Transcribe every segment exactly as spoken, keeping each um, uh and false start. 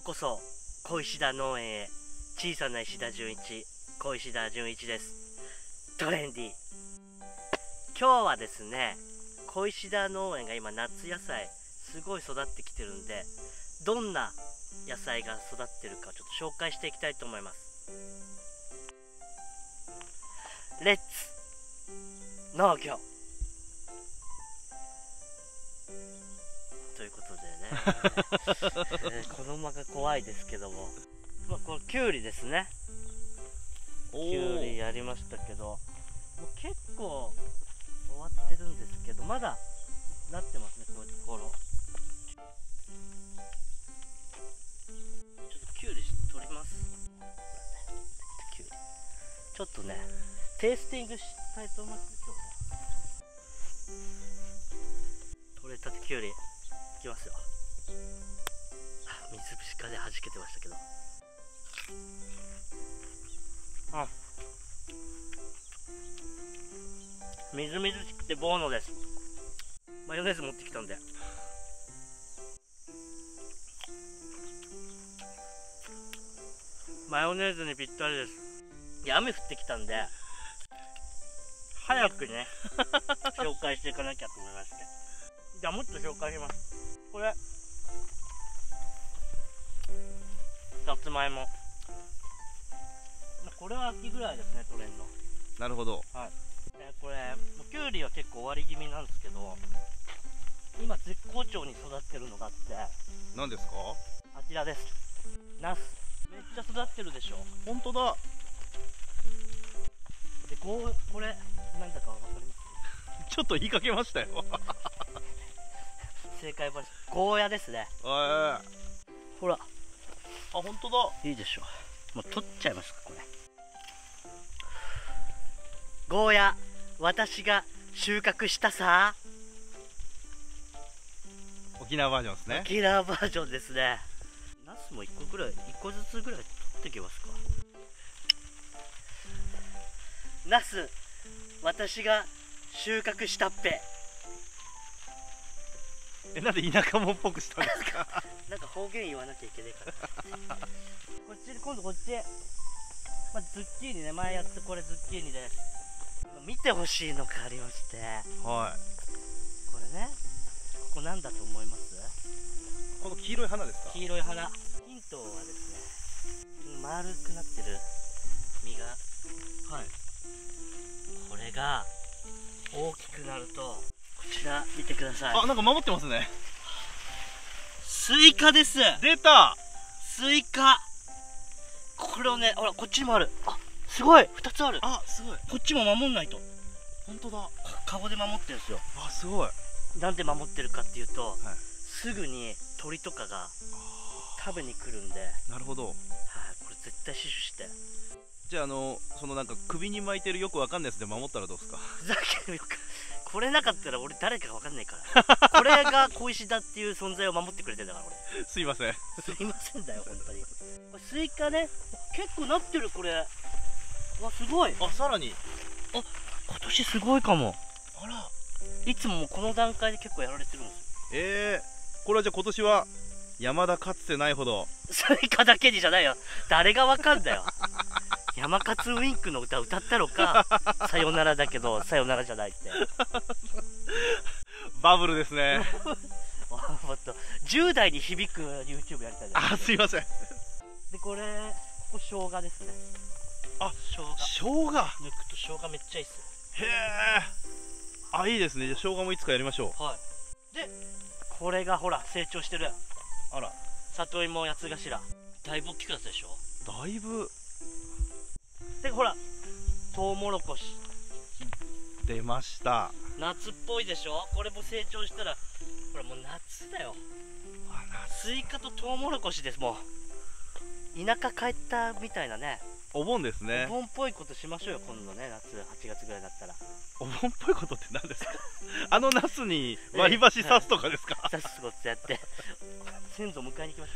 こそ小石田農園へ。小さな石田純一、小石田純一です。トレンディ。今日はですね、小石田農園が今夏野菜すごい育ってきてるんで、どんな野菜が育ってるかちょっと紹介していきたいと思います。レッツ農業ということでね、えー、この馬が怖いですけども、まあ、これキュウリですね。キュウリやりましたけど、もう結構終わってるんですけど、まだなってますね、こういうところ。ちょっとキュウリ取ります。キュウリちょっとねテイスティングしたいと思いますね、今日ね。取れたてキュウリいきますよ。水しかで弾けてましたけど、あ、みずみずしくてボーノです。マヨネーズ持ってきたんで、マヨネーズにぴったりです。いや、雨降ってきたんで早くね紹介していかなきゃと思いまして、じゃあもっと紹介します。これさつまいも、これは秋ぐらいですね、取れんの。 なるほど。 はい。でこれきゅうりは結構終わり気味なんですけど、今絶好調に育ってるのがあって、 何ですか？ あちらです。ナスめっちゃ育ってるでしょ。 本当だ。 でこうこれ何だかわかります？ ちょっと言いかけましたよ正解はゴーヤですね。 えー、 ほら、 あ、本当だ。 いいでしょう。もう取っちゃいますか、これ。ゴーヤ、私が収穫したさ。 沖縄バージョンですね。 沖縄バージョンですね。ナスもいっこぐらい、いっこずつぐらい取ってきますか。ナス、私が収穫したっぺ。 え、なんで田舎もっぽくしたんですか？ なんか方言言わなきゃいけないからこっちに、今度こっち、まあ、ズッキーニね。前やったこれズッキーニです。見てほしいのがありまして、 はい。 これね、ここなんだと思います？ この黄色い花ですか？ 黄色い花。ヒントはですね、丸くなってる実が、はい、これが大きくなると、こちら見てください。 あ、なんか守ってますね。 スイカです。 出た。 スイカ。これをね、ほらこっちにもある。あ、すごい、ふたつある。 あ、すごい。 こっちも守んないと。 本当だ。 カゴで守ってるんですよ。 あ、すごい。 なんで守ってるかっていうと、 はい、 すぐに鳥とかが食べに来るんで。 なるほど。 はい、これ絶対死守して。 じゃあ、あのそのなんか首に巻いてるよくわかんないやつで守ったらどうですか？ ふざけるよか。これなかったら俺誰かわかんないからこれが小石田っていう存在を守ってくれてんだから俺。 すいません。 すいませんだよ本当に。これスイカね、結構なってる。これわ、すごい。 あ、さらに。 あ、今年すごいかも。 あら、 いつももうこの段階で結構やられてるんですよ。 えー、これはじゃあ今年は山田かつてないほど。 スイカだけにじゃないよ、誰がわかんだよ山勝ウインクの歌歌ったろかさよならだけどさよならじゃないってバブルですねもっとじゅう代に響く YouTube やりたいじゃん。 あ、すいません。 でこれ、ここ生姜ですね。 あ、 生姜生姜抜くと生姜めっちゃいいっすよ。 へえ。あ、いいですね。じゃあ生姜もいつかやりましょう。 はい。でこれがほら成長してる。 あら、 里芋八つ頭、だいぶ大きくなったでしょ。 だいぶ。 でほらトウモロコシ出ました。 夏っぽいでしょ。これも成長したらほらもう夏だよ。 あ、 スイカとトウモロコシです。もう田舎帰ったみたいなね。 お盆ですね。 お盆っぽいことしましょうよ今度ね。夏はちがつぐらいだったら。 お盆っぽいことって何ですか？あのナスに割り箸刺すとかですか？ 刺すことやって先祖迎えに行きました。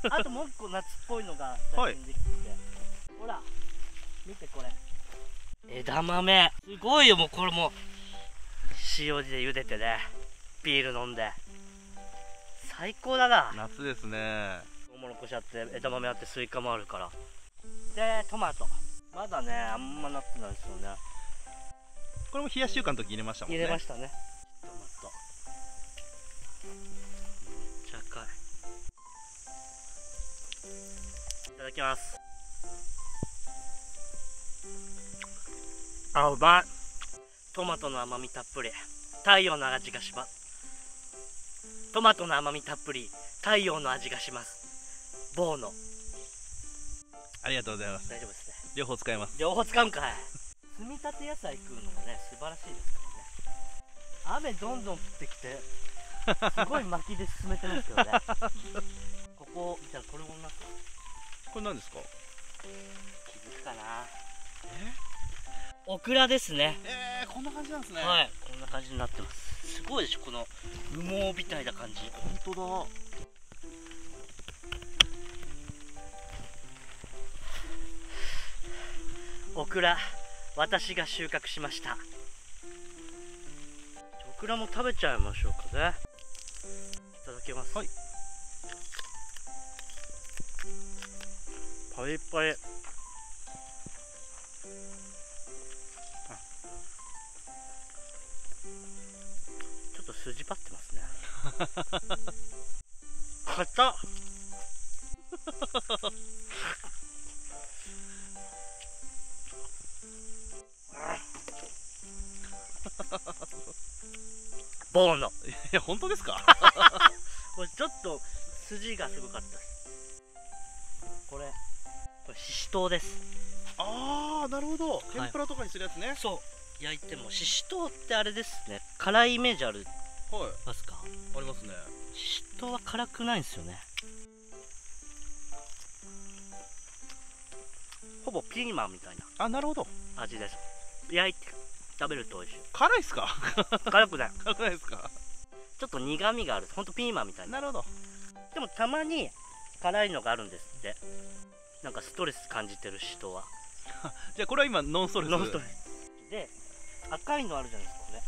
あともう一個夏っぽいのが最近できてて、ほら見てこれ、枝豆すごいよ。もうこれも塩で茹でてね、ビール飲んで最高だな。 夏ですね。 トウモロコシあって枝豆あってスイカもあるから。でトマトまだねあんまなってないですよね。 これも冷やし中華の時入れましたもんね。 入れましたね。トマトめっちゃ赤い。いただきます。あ、うまい。トマトの甘みたっぷり、太陽の味がします。トマトの甘みたっぷり、太陽の味がします。ボーノ。 ありがとうございます。 大丈夫ですね。 両方使えます。 両方使うんかい。積み立て野菜食うのもね、素晴らしいですからね。雨どんどん降ってきて、すごい巻きで進めてますよね。ここ、じゃあこれもなんか、 これ何ですか？ 気づくかな。 えオクラですね。 えー、こんな感じなんですね。 はい、こんな感じになってます。すごいでしょ、この羽毛みたいな感じ。 本当だ。 オクラ、私が収穫しました。オクラも食べちゃいましょうかね。いただきます。 はい。 パリパリ。ちょっと筋張ってますね。硬っ。ボーノ。 いや、本当ですか？ これちょっと筋がすごかったです。これ、これししとうです。 ああ、なるほど。天ぷらとかにするやつね。 そう、焼いてもししとうってあれですね。辛いイメージあるはい。 ますか？ ありますね。 ししとうは辛くないんですよね。ほぼピーマンみたいなあ、なるほど。 味です。焼いて食べると美味しい。 辛いっすか？ 辛くない。 辛くないですか？ ちょっと苦味がある。ほんとピーマンみたいな。 なるほど。 でもたまに辛いのがあるんですって。なんかストレス感じてる人は。 じゃあこれは今ノンストレス。 ノンストレスで赤いのあるじゃないですか。これ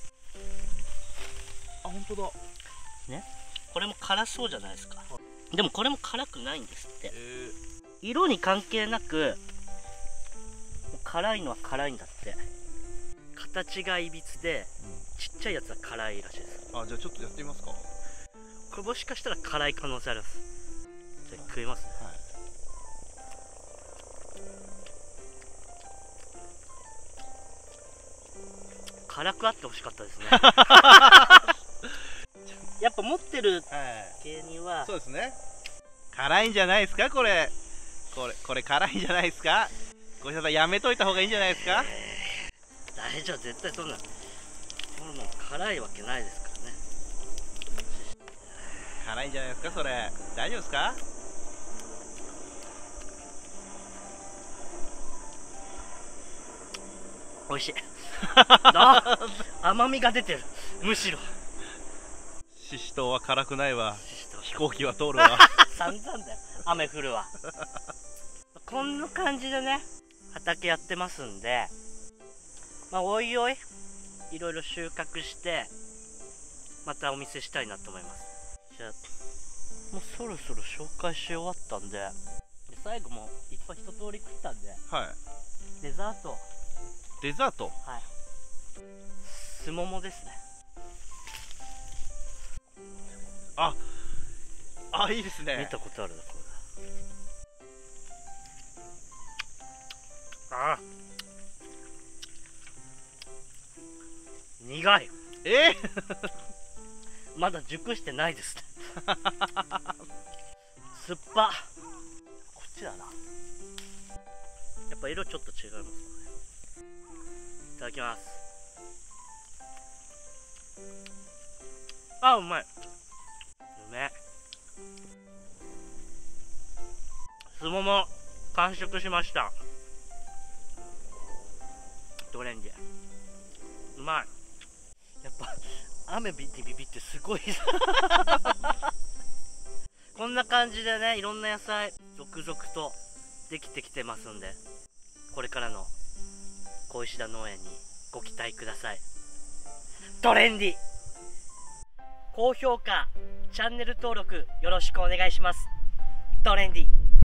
あ、本当だね。これも辛そうじゃないですか。でもこれも辛くないんですって。 えー、 色に関係なく辛いのは辛いんだって。形がいびつで、うん、ちっちゃいやつは辛いらしいです。 あ、じゃあちょっとやってみますか。 これもしかしたら辛い可能性あります。じゃあ食いますね。はい。辛くあってほしかったですね。やっぱ持ってる系には、 はい、そうですね。辛いんじゃないですか、これ。これ、これ辛いんじゃないですか。ごしさんやめといた方がいいんじゃないですか。 えー、大丈夫、絶対そんな。これもう辛いわけないですからね。 辛いんじゃないですか、それ。大丈夫ですか。 美味しい。甘みが出てる。むしろししとうは辛くないわ。飛行機は通るわ。 散々だよ。雨降るわ。こんな感じでね、畑やってますんで、まあおいおいいろいろ収穫してまたお見せしたいなと思います。じゃあもうそろそろ紹介し終わったんで、で最後もいっぱい一通り食ったんで、 はい、 デザート。 デザート、 はい、すももですね。 ああ、いいですね。 見たことあるな、これ。ああ、苦い。 えー、 まだ熟してないですね。酸っぱ。こっちだな。やっぱ色ちょっと違いますかね。いただきます。あ、うまい。うめえ。すもも完食しました。トレンディうまい。やっぱ雨ビビビってすごい。こんな感じでね、いろんな野菜続々とできてきてますんで、これからの小石田農園にご期待ください。トレンディ高評価、チャンネル登録よろしくお願いします。 トレンディ